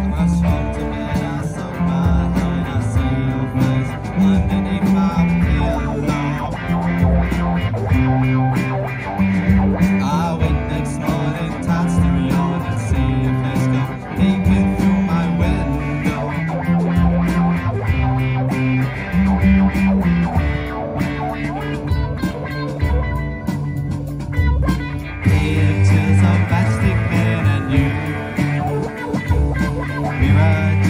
I strolled to bed, I soaked my head, I see your face underneath my pillow. I wake next morning, touch the yawn and see your face come peeking through my window. Pictures of Matchstick Men and you. We were